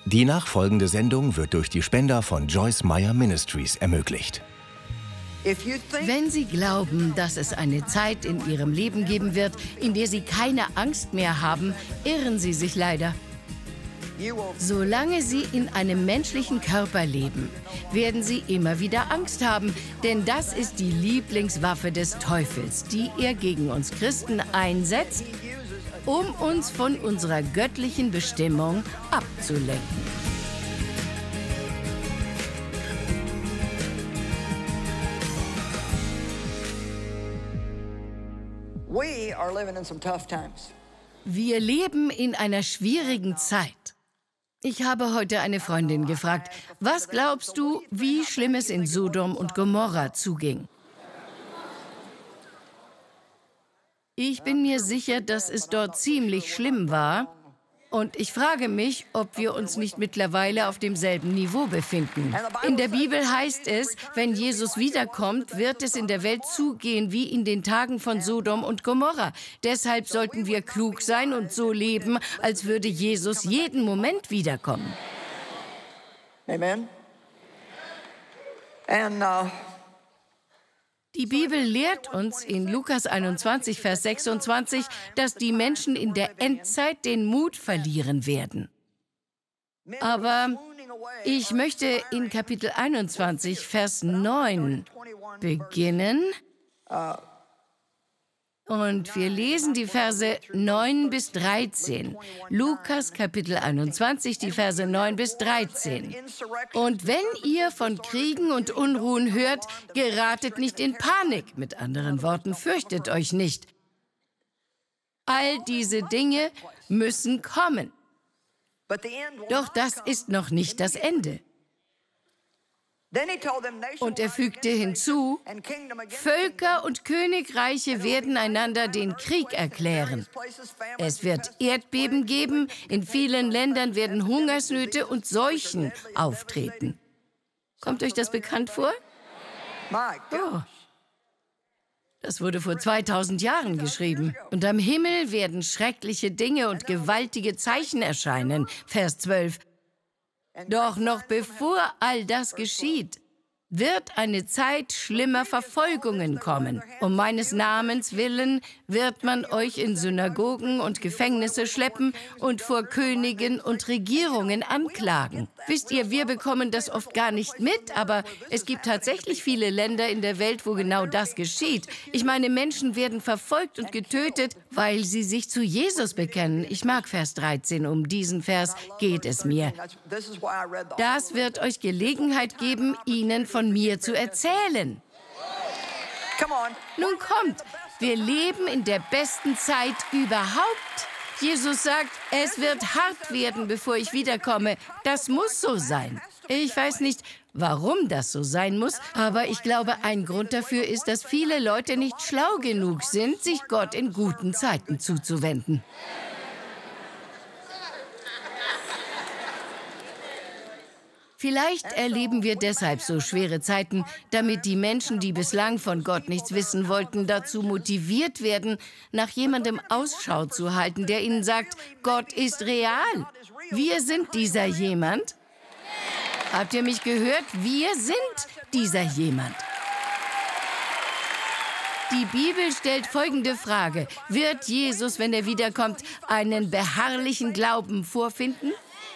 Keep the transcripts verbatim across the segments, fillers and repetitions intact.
Die nachfolgende Sendung wird durch die Spender von Joyce Meyer Ministries ermöglicht. Wenn Sie glauben, dass es eine Zeit in Ihrem Leben geben wird, in der Sie keine Angst mehr haben, irren Sie sich leider. Solange Sie in einem menschlichen Körper leben, werden Sie immer wieder Angst haben, denn das ist die Lieblingswaffe des Teufels, die er gegen uns Christen einsetzt, um uns von unserer göttlichen Bestimmung abzulenken. Wir leben in einer schwierigen Zeit. Ich habe heute eine Freundin gefragt, was glaubst du, wie schlimm es in Sodom und Gomorra zuging? Ich bin mir sicher, dass es dort ziemlich schlimm war. Und ich frage mich, ob wir uns nicht mittlerweile auf demselben Niveau befinden. In der Bibel heißt es, wenn Jesus wiederkommt, wird es in der Welt zugehen wie in den Tagen von Sodom und Gomorra. Deshalb sollten wir klug sein und so leben, als würde Jesus jeden Moment wiederkommen. Amen. And, uh Die Bibel lehrt uns in Lukas einundzwanzig, Vers sechsundzwanzig, dass die Menschen in der Endzeit den Mut verlieren werden. Aber ich möchte in Kapitel einundzwanzig, Vers neun beginnen. Und wir lesen die Verse neun bis dreizehn. Lukas Kapitel einundzwanzig, die Verse neun bis dreizehn. Und wenn ihr von Kriegen und Unruhen hört, geratet nicht in Panik. Mit anderen Worten, fürchtet euch nicht. All diese Dinge müssen kommen. Doch das ist noch nicht das Ende. Und er fügte hinzu, Völker und Königreiche werden einander den Krieg erklären. Es wird Erdbeben geben, in vielen Ländern werden Hungersnöte und Seuchen auftreten. Kommt euch das bekannt vor? Oh. Das wurde vor zweitausend Jahren geschrieben. Und am Himmel werden schreckliche Dinge und gewaltige Zeichen erscheinen. Vers zwölf. Doch noch bevor all das geschieht, wird eine Zeit schlimmer Verfolgungen kommen. Um meines Namens willen wird man euch in Synagogen und Gefängnisse schleppen und vor Königen und Regierungen anklagen. Wisst ihr, wir bekommen das oft gar nicht mit, aber es gibt tatsächlich viele Länder in der Welt, wo genau das geschieht. Ich meine, Menschen werden verfolgt und getötet, weil sie sich zu Jesus bekennen. Ich mag Vers dreizehn, um diesen Vers geht es mir. Das wird euch Gelegenheit geben, ihnen von mir zu erzählen. Nun kommt, wir leben in der besten Zeit überhaupt. Jesus sagt, es wird hart werden, bevor ich wiederkomme. Das muss so sein. Ich weiß nicht, warum das so sein muss, aber ich glaube, ein Grund dafür ist, dass viele Leute nicht schlau genug sind, sich Gott in guten Zeiten zuzuwenden. Vielleicht erleben wir deshalb so schwere Zeiten, damit die Menschen, die bislang von Gott nichts wissen wollten, dazu motiviert werden, nach jemandem Ausschau zu halten, der ihnen sagt, Gott ist real. Wir sind dieser jemand. Habt ihr mich gehört? Wir sind dieser jemand. Die Bibel stellt folgende Frage. Wird Jesus, wenn er wiederkommt, einen beharrlichen Glauben vorfinden?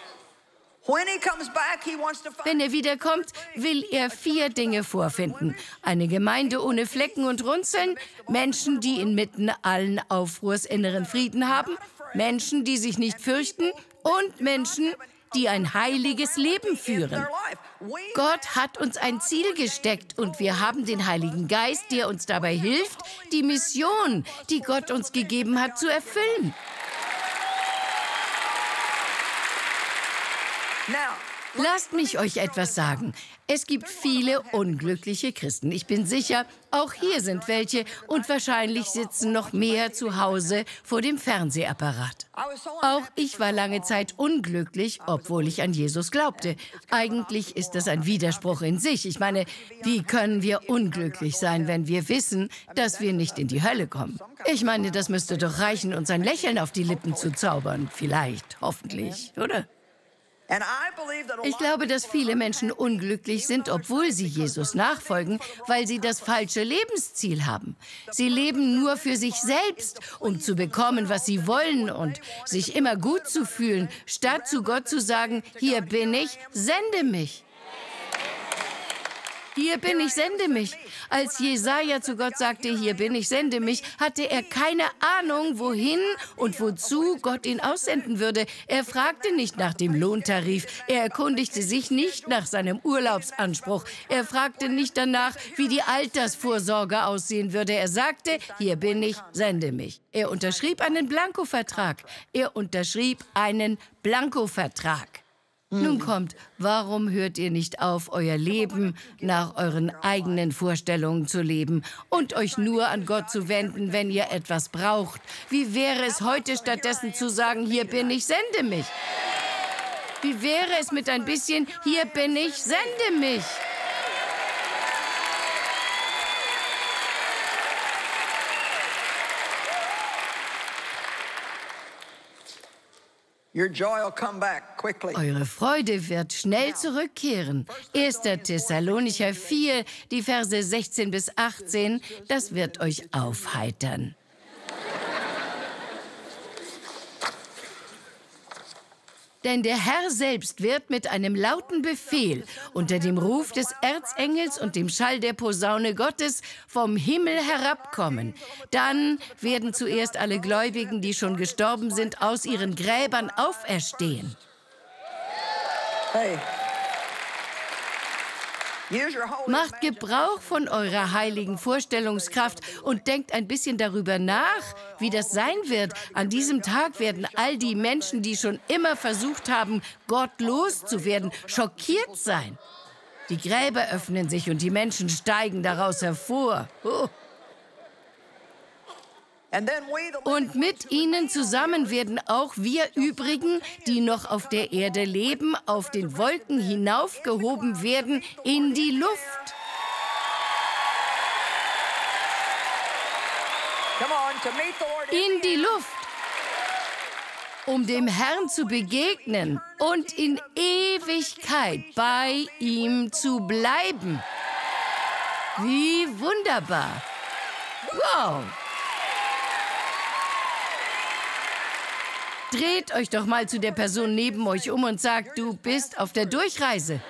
Wenn er wiederkommt, will er vier Dinge vorfinden. Eine Gemeinde ohne Flecken und Runzeln, Menschen, die inmitten allen Aufruhrs inneren Frieden haben, Menschen, die sich nicht fürchten und Menschen, die ein heiliges Leben führen. Gott hat uns ein Ziel gesteckt und wir haben den Heiligen Geist, der uns dabei hilft, die Mission, die Gott uns gegeben hat, zu erfüllen. Lasst mich euch etwas sagen. Es gibt viele unglückliche Christen. Ich bin sicher, auch hier sind welche und wahrscheinlich sitzen noch mehr zu Hause vor dem Fernsehapparat. Auch ich war lange Zeit unglücklich, obwohl ich an Jesus glaubte. Eigentlich ist das ein Widerspruch in sich. Ich meine, wie können wir unglücklich sein, wenn wir wissen, dass wir nicht in die Hölle kommen? Ich meine, das müsste doch reichen, uns ein Lächeln auf die Lippen zu zaubern. Vielleicht, hoffentlich, oder? Ich glaube, dass viele Menschen unglücklich sind, obwohl sie Jesus nachfolgen, weil sie das falsche Lebensziel haben. Sie leben nur für sich selbst, um zu bekommen, was sie wollen und sich immer gut zu fühlen, statt zu Gott zu sagen, hier bin ich, sende mich. Hier bin ich, sende mich. Als Jesaja zu Gott sagte, hier bin ich, sende mich, hatte er keine Ahnung, wohin und wozu Gott ihn aussenden würde. Er fragte nicht nach dem Lohntarif. Er erkundigte sich nicht nach seinem Urlaubsanspruch. Er fragte nicht danach, wie die Altersvorsorge aussehen würde. Er sagte, hier bin ich, sende mich. Er unterschrieb einen Blankovertrag. Er unterschrieb einen Blankovertrag. Nun kommt, warum hört ihr nicht auf, euer Leben nach euren eigenen Vorstellungen zu leben und euch nur an Gott zu wenden, wenn ihr etwas braucht? Wie wäre es heute stattdessen zu sagen, hier bin ich, sende mich? Wie wäre es mit ein bisschen, hier bin ich, sende mich? Eure Freude wird schnell zurückkehren. erster Thessalonicher vier, die Verse sechzehn bis achtzehn, das wird euch aufheitern. Denn der Herr selbst wird mit einem lauten Befehl unter dem Ruf des Erzengels und dem Schall der Posaune Gottes vom Himmel herabkommen. Dann werden zuerst alle Gläubigen, die schon gestorben sind, aus ihren Gräbern auferstehen. Hey. Macht Gebrauch von eurer heiligen Vorstellungskraft und denkt ein bisschen darüber nach, wie das sein wird. An diesem Tag werden all die Menschen, die schon immer versucht haben, Gott loszuwerden, schockiert sein. Die Gräber öffnen sich und die Menschen steigen daraus hervor. Oh. Und mit ihnen zusammen werden auch wir übrigen, die noch auf der Erde leben, auf den Wolken hinaufgehoben werden in die Luft. In die Luft, um dem Herrn zu begegnen und in Ewigkeit bei ihm zu bleiben. Wie wunderbar! Wow! Dreht euch doch mal zu der Person neben euch um und sagt, du bist auf der Durchreise.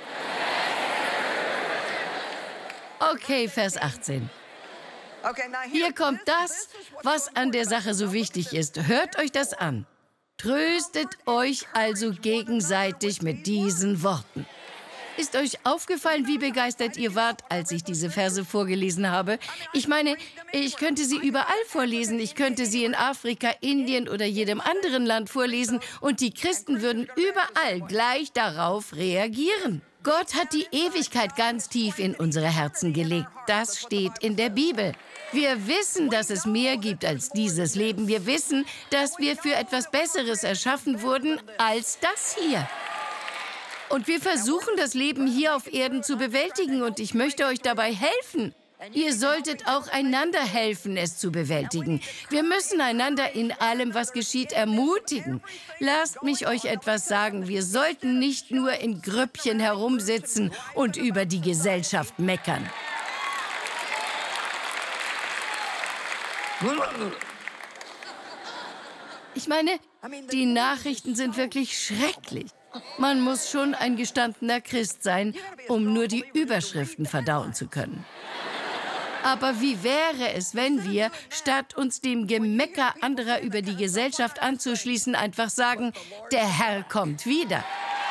Okay, Vers achtzehn. Hier kommt das, was an der Sache so wichtig ist. Hört euch das an. Tröstet euch also gegenseitig mit diesen Worten. Ist euch aufgefallen, wie begeistert ihr wart, als ich diese Verse vorgelesen habe? Ich meine, ich könnte sie überall vorlesen. Ich könnte sie in Afrika, Indien oder jedem anderen Land vorlesen und die Christen würden überall gleich darauf reagieren. Gott hat die Ewigkeit ganz tief in unsere Herzen gelegt. Das steht in der Bibel. Wir wissen, dass es mehr gibt als dieses Leben. Wir wissen, dass wir für etwas Besseres erschaffen wurden als das hier. Und wir versuchen, das Leben hier auf Erden zu bewältigen und ich möchte euch dabei helfen. Ihr solltet auch einander helfen, es zu bewältigen. Wir müssen einander in allem, was geschieht, ermutigen. Lasst mich euch etwas sagen. Wir sollten nicht nur in Grüppchen herumsitzen und über die Gesellschaft meckern. Ich meine, die Nachrichten sind wirklich schrecklich. Man muss schon ein gestandener Christ sein, um nur die Überschriften verdauen zu können. Aber wie wäre es, wenn wir, statt uns dem Gemecker anderer über die Gesellschaft anzuschließen, einfach sagen, der Herr kommt wieder.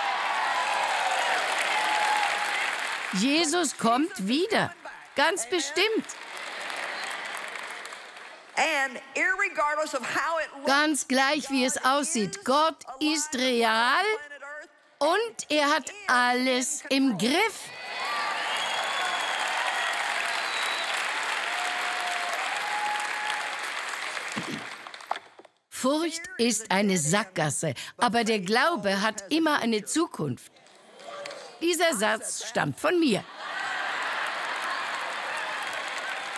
Jesus kommt wieder, ganz bestimmt. Ganz gleich, wie es aussieht, Gott ist real und er hat alles im Griff. Furcht ist eine Sackgasse, aber der Glaube hat immer eine Zukunft. Dieser Satz stammt von mir.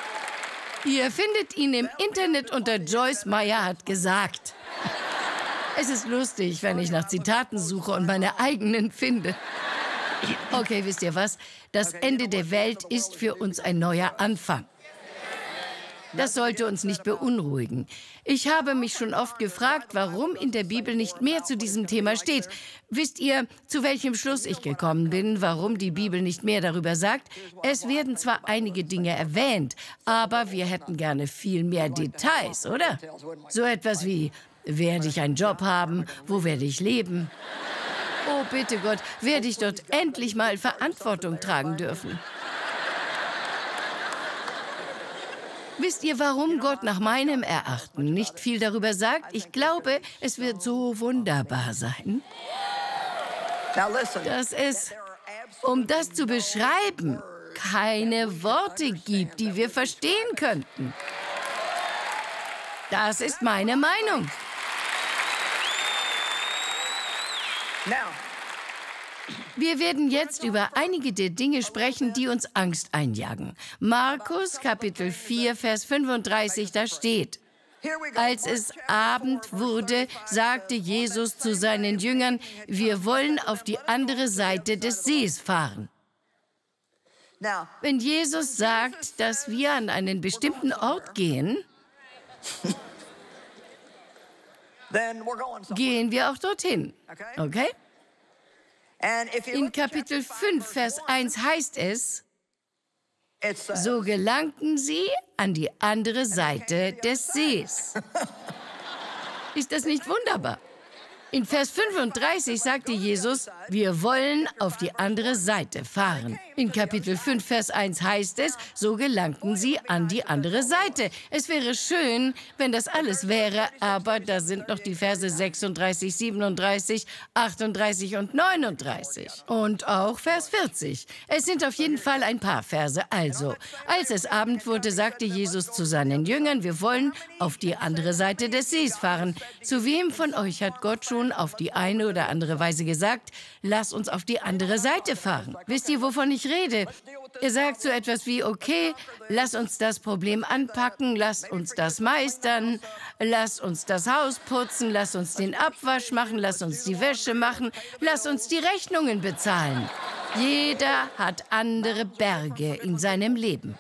Ihr findet ihn im Internet unter Joyce Meyer hat gesagt. Es ist lustig, wenn ich nach Zitaten suche und meine eigenen finde. Okay, wisst ihr was? Das Ende der Welt ist für uns ein neuer Anfang. Das sollte uns nicht beunruhigen. Ich habe mich schon oft gefragt, warum in der Bibel nicht mehr zu diesem Thema steht. Wisst ihr, zu welchem Schluss ich gekommen bin, warum die Bibel nicht mehr darüber sagt? Es werden zwar einige Dinge erwähnt, aber wir hätten gerne viel mehr Details, oder? So etwas wie, werde ich einen Job haben, wo werde ich leben? Oh, bitte Gott, werde ich dort endlich mal Verantwortung tragen dürfen? Wisst ihr, warum Gott nach meinem Erachten nicht viel darüber sagt? Ich glaube, es wird so wunderbar sein, dass es, um das zu beschreiben, keine Worte gibt, die wir verstehen könnten. Das ist meine Meinung. Wir werden jetzt über einige der Dinge sprechen, die uns Angst einjagen. Markus, Kapitel vier, Vers fünfunddreißig, da steht: Als es Abend wurde, sagte Jesus zu seinen Jüngern, wir wollen auf die andere Seite des Sees fahren. Wenn Jesus sagt, dass wir an einen bestimmten Ort gehen, gehen wir auch dorthin, okay? In Kapitel fünf, Vers eins heißt es, so gelangten sie an die andere Seite des Sees. Ist das nicht wunderbar? In Vers fünfunddreißig sagte Jesus, wir wollen auf die andere Seite fahren. In Kapitel fünf, Vers eins heißt es, so gelangten sie an die andere Seite. Es wäre schön, wenn das alles wäre, aber da sind noch die Verse sechsunddreißig, siebenunddreißig, achtunddreißig und neununddreißig. Und auch Vers vierzig. Es sind auf jeden Fall ein paar Verse. Also, als es Abend wurde, sagte Jesus zu seinen Jüngern, wir wollen auf die andere Seite des Sees fahren. Zu wem von euch hat Gott schon auf die eine oder andere Weise gesagt, lass uns auf die andere Seite fahren? Wisst ihr, wovon ich rede? Er sagt so etwas wie, okay, lass uns das Problem anpacken, lass uns das meistern, lass uns das Haus putzen, lass uns den Abwasch machen, lass uns die Wäsche machen, lass uns die Rechnungen bezahlen. Jeder hat andere Berge in seinem Leben.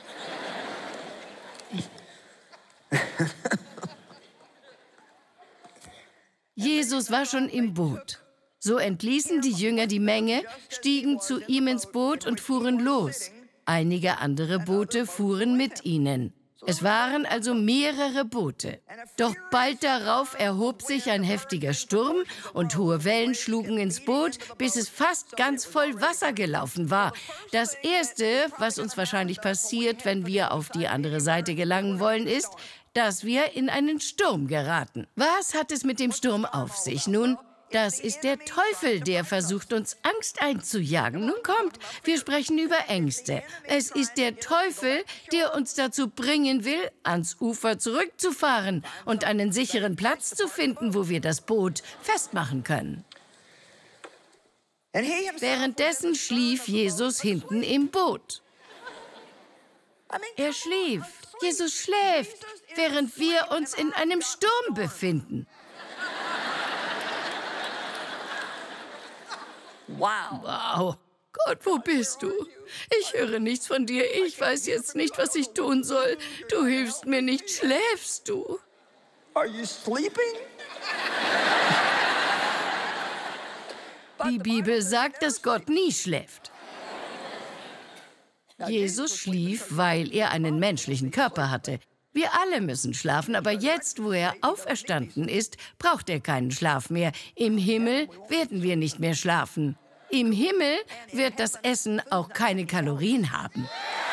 Jesus war schon im Boot. So entließen die Jünger die Menge, stiegen zu ihm ins Boot und fuhren los. Einige andere Boote fuhren mit ihnen. Es waren also mehrere Boote. Doch bald darauf erhob sich ein heftiger Sturm und hohe Wellen schlugen ins Boot, bis es fast ganz voll Wasser gelaufen war. Das Erste, was uns wahrscheinlich passiert, wenn wir auf die andere Seite gelangen wollen, ist, dass wir in einen Sturm geraten. Was hat es mit dem Sturm auf sich? Nun, das ist der Teufel, der versucht, uns Angst einzujagen. Nun kommt, wir sprechen über Ängste. Es ist der Teufel, der uns dazu bringen will, ans Ufer zurückzufahren und einen sicheren Platz zu finden, wo wir das Boot festmachen können. Währenddessen schlief Jesus hinten im Boot. Er schlief. Jesus schläft, während wir uns in einem Sturm befinden. Wow. Wow. Gott, wo bist du? Ich höre nichts von dir. Ich weiß jetzt nicht, was ich tun soll. Du hilfst mir nicht. Schläfst du? Are you sleeping? Die Bibel sagt, dass Gott nie schläft. Jesus schlief, weil er einen menschlichen Körper hatte. Wir alle müssen schlafen, aber jetzt, wo er auferstanden ist, braucht er keinen Schlaf mehr. Im Himmel werden wir nicht mehr schlafen. Im Himmel wird das Essen auch keine Kalorien haben.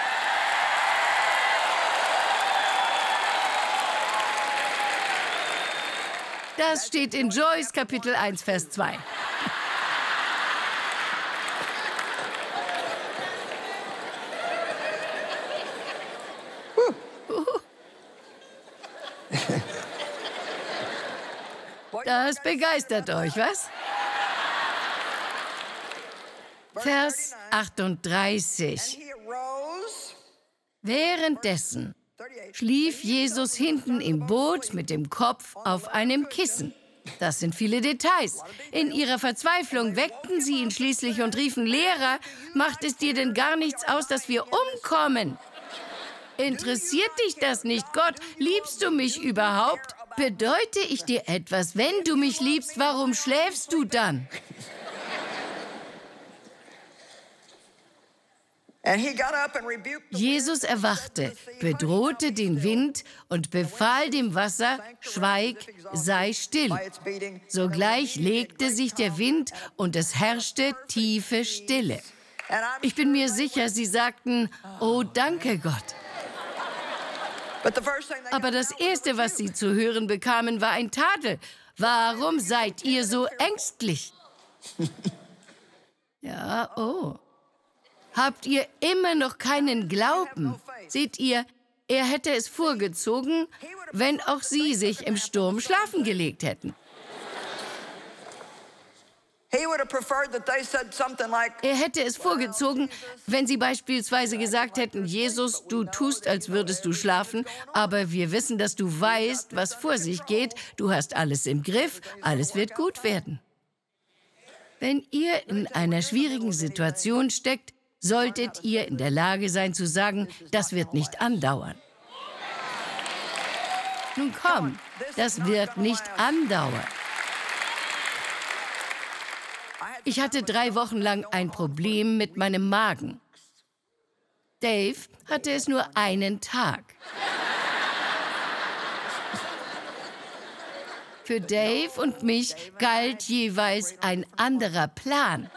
Das steht in Joyce, Kapitel eins, Vers zwei. Das begeistert euch, was? Vers achtunddreißig. Währenddessen schlief Jesus hinten im Boot mit dem Kopf auf einem Kissen. Das sind viele Details. In ihrer Verzweiflung weckten sie ihn schließlich und riefen, Lehrer, macht es dir denn gar nichts aus, dass wir umkommen? Interessiert dich das nicht, Gott? Liebst du mich überhaupt? Bedeute ich dir etwas? Wenn du mich liebst, warum schläfst du dann? Jesus erwachte, bedrohte den Wind und befahl dem Wasser, schweig, sei still. Sogleich legte sich der Wind und es herrschte tiefe Stille. Ich bin mir sicher, sie sagten, oh, danke Gott. Aber das Erste, was sie zu hören bekamen, war ein Tadel. Warum seid ihr so ängstlich? Ja, oh. Habt ihr immer noch keinen Glauben? Seht ihr, er hätte es vorgezogen, wenn auch sie sich im Sturm schlafen gelegt hätten. Er hätte es vorgezogen, wenn sie beispielsweise gesagt hätten, Jesus, du tust, als würdest du schlafen, aber wir wissen, dass du weißt, was vor sich geht, du hast alles im Griff, alles wird gut werden. Wenn ihr in einer schwierigen Situation steckt, solltet ihr in der Lage sein zu sagen, das wird nicht andauern. Nun komm, das wird nicht andauern. Ich hatte drei Wochen lang ein Problem mit meinem Magen. Dave hatte es nur einen Tag. Für Dave und mich galt jeweils ein anderer Plan.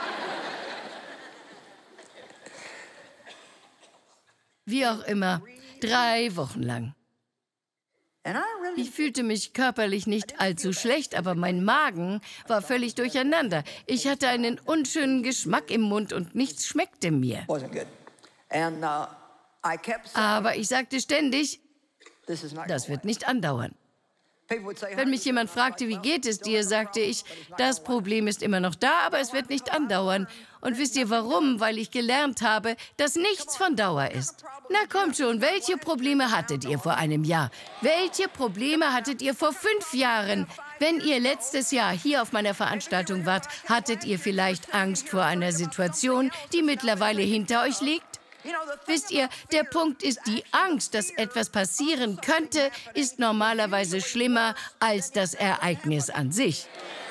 Wie auch immer, drei Wochen lang. Ich fühlte mich körperlich nicht allzu schlecht, aber mein Magen war völlig durcheinander. Ich hatte einen unschönen Geschmack im Mund und nichts schmeckte mir. Aber ich sagte ständig, das wird nicht andauern. Wenn mich jemand fragte, wie geht es dir, sagte ich, das Problem ist immer noch da, aber es wird nicht andauern. Und wisst ihr warum? Weil ich gelernt habe, dass nichts von Dauer ist. Na kommt schon, welche Probleme hattet ihr vor einem Jahr? Welche Probleme hattet ihr vor fünf Jahren? Wenn ihr letztes Jahr hier auf meiner Veranstaltung wart, hattet ihr vielleicht Angst vor einer Situation, die mittlerweile hinter euch liegt? Wisst ihr, der Punkt ist, die Angst, dass etwas passieren könnte, ist normalerweise schlimmer als das Ereignis an sich.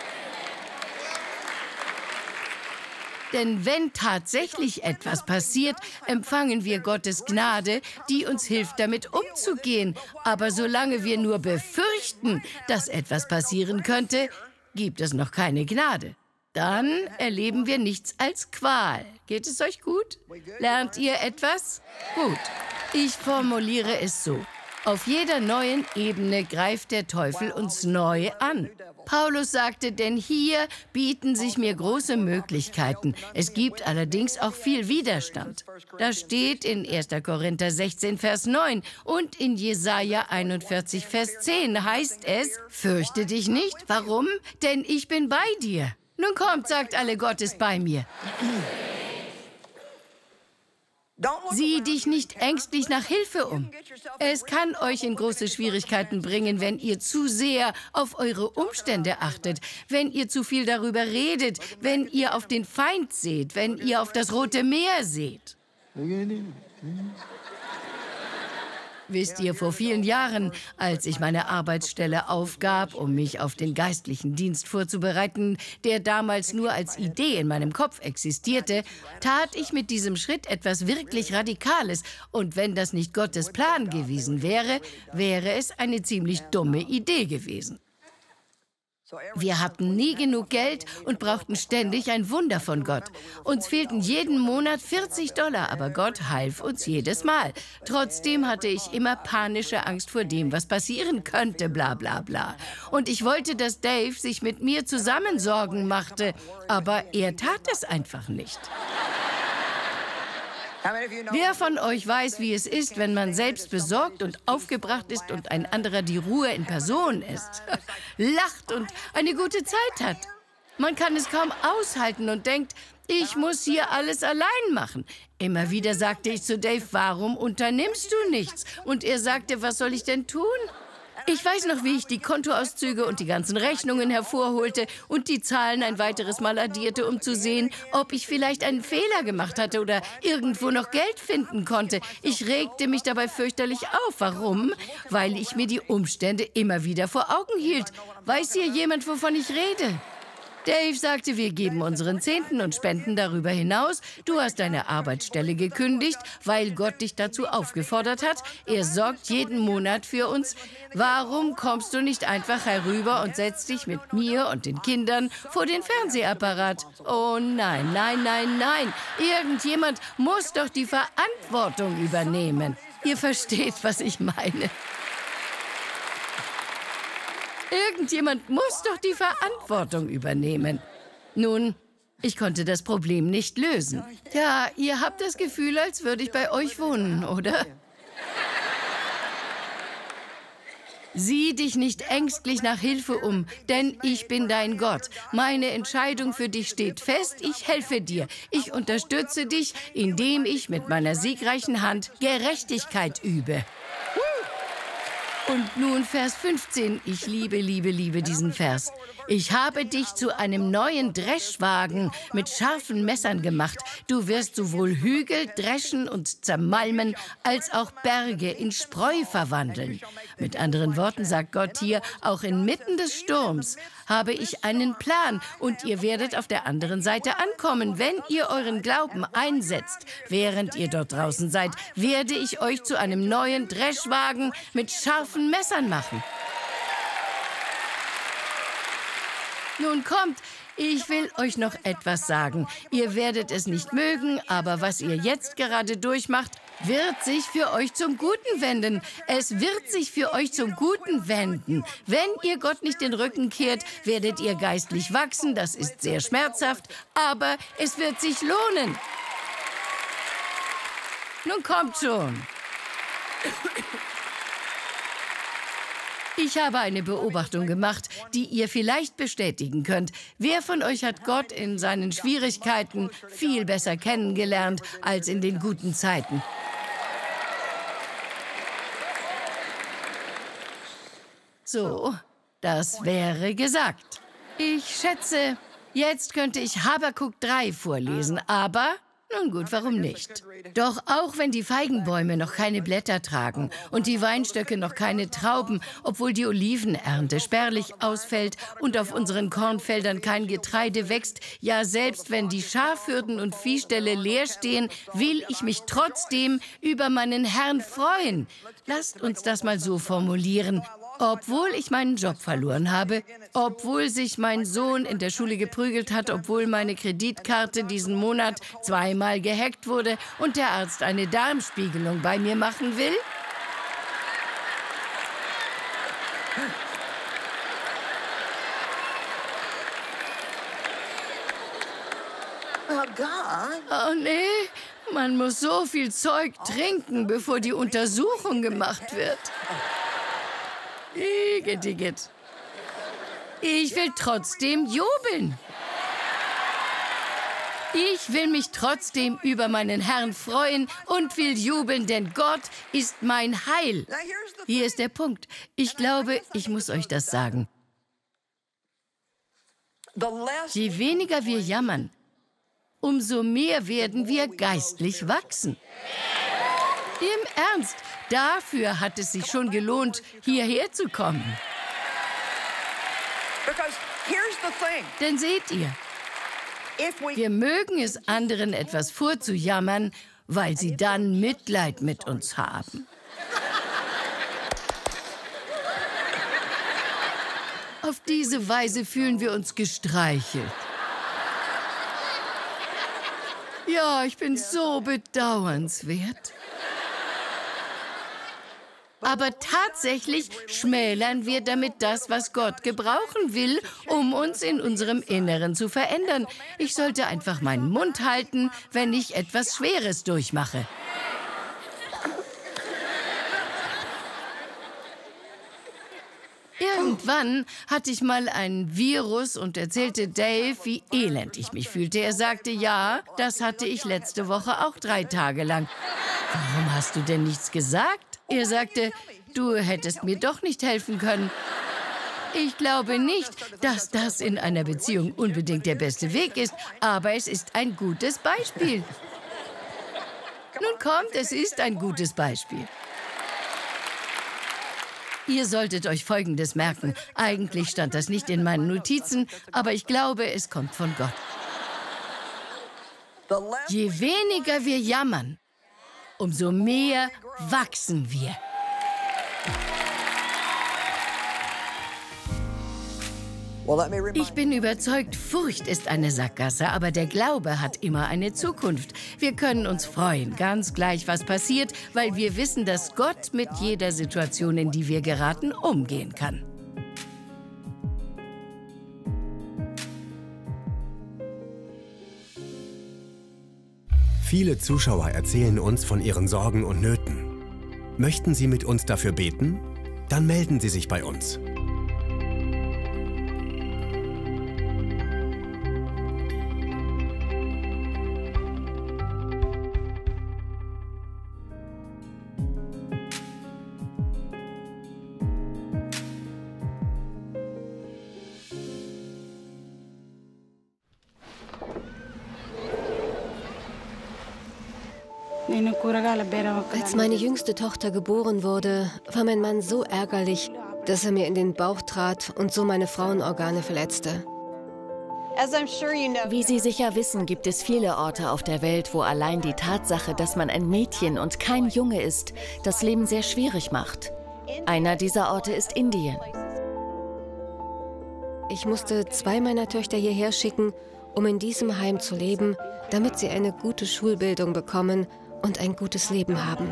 Denn wenn tatsächlich etwas passiert, empfangen wir Gottes Gnade, die uns hilft, damit umzugehen. Aber solange wir nur befürchten, dass etwas passieren könnte, gibt es noch keine Gnade. Dann erleben wir nichts als Qual. Geht es euch gut? Lernt ihr etwas? Gut. Ich formuliere es so. Auf jeder neuen Ebene greift der Teufel uns neu an. Paulus sagte, denn hier bieten sich mir große Möglichkeiten. Es gibt allerdings auch viel Widerstand. Das steht in erster Korinther sechzehn, Vers neun und in Jesaja einundvierzig, Vers zehn heißt es, fürchte dich nicht. Warum? Denn ich bin bei dir. Nun kommt, sagt alle, Gott ist bei mir. Sieh dich nicht ängstlich nach Hilfe um. Es kann euch in große Schwierigkeiten bringen, wenn ihr zu sehr auf eure Umstände achtet, wenn ihr zu viel darüber redet, wenn ihr auf den Feind seht, wenn ihr auf das Rote Meer seht. Wisst ihr, vor vielen Jahren, als ich meine Arbeitsstelle aufgab, um mich auf den geistlichen Dienst vorzubereiten, der damals nur als Idee in meinem Kopf existierte, tat ich mit diesem Schritt etwas wirklich Radikales. Und wenn das nicht Gottes Plan gewesen wäre, wäre es eine ziemlich dumme Idee gewesen. Wir hatten nie genug Geld und brauchten ständig ein Wunder von Gott. Uns fehlten jeden Monat vierzig Dollar, aber Gott half uns jedes Mal. Trotzdem hatte ich immer panische Angst vor dem, was passieren könnte, bla bla bla. Und ich wollte, dass Dave sich mit mir zusammen Sorgen machte, aber er tat es einfach nicht. Wer von euch weiß, wie es ist, wenn man selbst besorgt und aufgebracht ist und ein anderer die Ruhe in Person ist, lacht und eine gute Zeit hat? Man kann es kaum aushalten und denkt, ich muss hier alles allein machen. Immer wieder sagte ich zu Dave, warum unternimmst du nichts? Und er sagte, was soll ich denn tun? Ich weiß noch, wie ich die Kontoauszüge und die ganzen Rechnungen hervorholte und die Zahlen ein weiteres Mal addierte, um zu sehen, ob ich vielleicht einen Fehler gemacht hatte oder irgendwo noch Geld finden konnte. Ich regte mich dabei fürchterlich auf. Warum? Weil ich mir die Umstände immer wieder vor Augen hielt. Weiß hier jemand, wovon ich rede? Dave sagte, wir geben unseren Zehnten und spenden darüber hinaus. Du hast deine Arbeitsstelle gekündigt, weil Gott dich dazu aufgefordert hat. Er sorgt jeden Monat für uns. Warum kommst du nicht einfach herüber und setzt dich mit mir und den Kindern vor den Fernsehapparat? Oh nein, nein, nein, nein. Irgendjemand muss doch die Verantwortung übernehmen. Ihr versteht, was ich meine. Irgendjemand muss doch die Verantwortung übernehmen. Nun, ich konnte das Problem nicht lösen. Ja, ihr habt das Gefühl, als würde ich bei euch wohnen, oder? Sieh dich nicht ängstlich nach Hilfe um, denn ich bin dein Gott. Meine Entscheidung für dich steht fest, ich helfe dir. Ich unterstütze dich, indem ich mit meiner siegreichen Hand Gerechtigkeit übe. Und nun Vers fünfzehn. Ich liebe, liebe, liebe diesen Vers. Ich habe dich zu einem neuen Dreschwagen mit scharfen Messern gemacht. Du wirst sowohl Hügel dreschen und zermalmen, als auch Berge in Spreu verwandeln. Mit anderen Worten sagt Gott hier, auch inmitten des Sturms habe ich einen Plan und ihr werdet auf der anderen Seite ankommen. Wenn ihr euren Glauben einsetzt, während ihr dort draußen seid, werde ich euch zu einem neuen Dreschwagen mit scharfen Messern machen. Nun kommt, ich will euch noch etwas sagen. Ihr werdet es nicht mögen, aber was ihr jetzt gerade durchmacht, wird sich für euch zum Guten wenden. Es wird sich für euch zum Guten wenden. Wenn ihr Gott nicht den Rücken kehrt, werdet ihr geistlich wachsen. Das ist sehr schmerzhaft, aber es wird sich lohnen. Nun kommt schon. Ich habe eine Beobachtung gemacht, die ihr vielleicht bestätigen könnt. Wer von euch hat Gott in seinen Schwierigkeiten viel besser kennengelernt als in den guten Zeiten? So, das wäre gesagt. Ich schätze, jetzt könnte ich Habakuk drei vorlesen, aber... Nun gut, warum nicht? Doch auch wenn die Feigenbäume noch keine Blätter tragen und die Weinstöcke noch keine Trauben, obwohl die Olivenernte spärlich ausfällt und auf unseren Kornfeldern kein Getreide wächst, ja selbst wenn die Schafhürden und Viehställe leer stehen, will ich mich trotzdem über meinen Herrn freuen. Lasst uns das mal so formulieren. Obwohl ich meinen Job verloren habe, obwohl sich mein Sohn in der Schule geprügelt hat, obwohl meine Kreditkarte diesen Monat zweimal gehackt wurde und der Arzt eine Darmspiegelung bei mir machen will? Oh, God. Oh, nee. Man muss so viel Zeug trinken, bevor die Untersuchung gemacht wird. Igitt, igitt. Ich will trotzdem jubeln. Ich will mich trotzdem über meinen Herrn freuen und will jubeln, denn Gott ist mein Heil. Hier ist der Punkt. Ich glaube, ich muss euch das sagen. Je weniger wir jammern, umso mehr werden wir geistlich wachsen. Im Ernst, dafür hat es sich schon gelohnt, hierher zu kommen. Denn seht ihr, wir mögen es anderen etwas vorzujammern, weil sie dann Mitleid mit uns haben. Auf diese Weise fühlen wir uns gestreichelt. Ja, ich bin so bedauernswert. Aber tatsächlich schmälern wir damit das, was Gott gebrauchen will, um uns in unserem Inneren zu verändern. Ich sollte einfach meinen Mund halten, wenn ich etwas Schweres durchmache. Irgendwann hatte ich mal ein Virus und erzählte Dave, wie elend ich mich fühlte. Er sagte, ja, das hatte ich letzte Woche auch drei Tage lang. Warum hast du denn nichts gesagt? Er sagte, du hättest mir doch nicht helfen können. Ich glaube nicht, dass das in einer Beziehung unbedingt der beste Weg ist, aber es ist ein gutes Beispiel. Nun kommt, es ist ein gutes Beispiel. Ihr solltet euch Folgendes merken. Eigentlich stand das nicht in meinen Notizen, aber ich glaube, es kommt von Gott. Je weniger wir jammern, umso mehr wachsen wir. Ich bin überzeugt, Furcht ist eine Sackgasse, aber der Glaube hat immer eine Zukunft. Wir können uns freuen, ganz gleich, was passiert, weil wir wissen, dass Gott mit jeder Situation, in die wir geraten, umgehen kann. Viele Zuschauer erzählen uns von ihren Sorgen und Nöten. Möchten Sie mit uns dafür beten? Dann melden Sie sich bei uns. Als meine jüngste Tochter geboren wurde, war mein Mann so ärgerlich, dass er mir in den Bauch trat und so meine Frauenorgane verletzte. Wie Sie sicher wissen, gibt es viele Orte auf der Welt, wo allein die Tatsache, dass man ein Mädchen und kein Junge ist, das Leben sehr schwierig macht. Einer dieser Orte ist Indien. Ich musste zwei meiner Töchter hierher schicken, um in diesem Heim zu leben, damit sie eine gute Schulbildung bekommen und ein gutes Leben haben.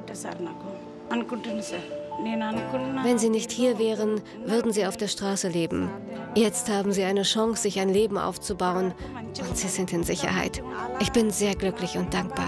Wenn sie nicht hier wären, würden sie auf der Straße leben. Jetzt haben sie eine Chance, sich ein Leben aufzubauen und sie sind in Sicherheit. Ich bin sehr glücklich und dankbar.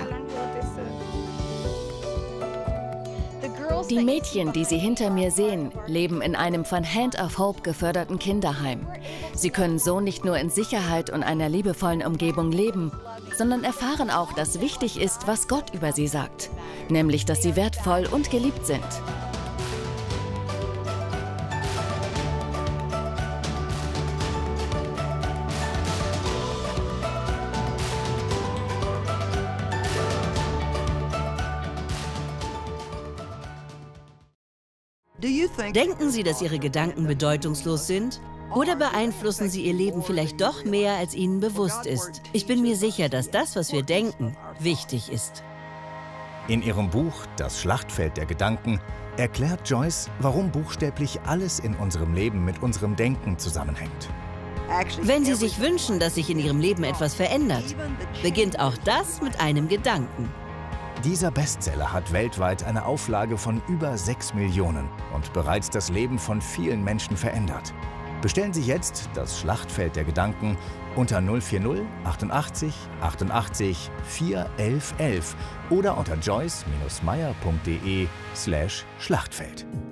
Die Mädchen, die Sie hinter mir sehen, leben in einem von Hand of Hope geförderten Kinderheim. Sie können so nicht nur in Sicherheit und einer liebevollen Umgebung leben, sondern erfahren auch, dass wichtig ist, was Gott über sie sagt, nämlich, dass sie wertvoll und geliebt sind. Denken Sie, dass Ihre Gedanken bedeutungslos sind? Oder beeinflussen sie Ihr Leben vielleicht doch mehr, als Ihnen bewusst ist? Ich bin mir sicher, dass das, was wir denken, wichtig ist. In ihrem Buch »Das Schlachtfeld der Gedanken« erklärt Joyce, warum buchstäblich alles in unserem Leben mit unserem Denken zusammenhängt. Wenn Sie sich wünschen, dass sich in Ihrem Leben etwas verändert, beginnt auch das mit einem Gedanken. Dieser Bestseller hat weltweit eine Auflage von über sechs Millionen und bereits das Leben von vielen Menschen verändert. Bestellen Sie jetzt das Schlachtfeld der Gedanken unter null vier null achtundachtzig achtundachtzig vier elf elf oder unter joyce Bindestrich meyer punkt de slash Schlachtfeld.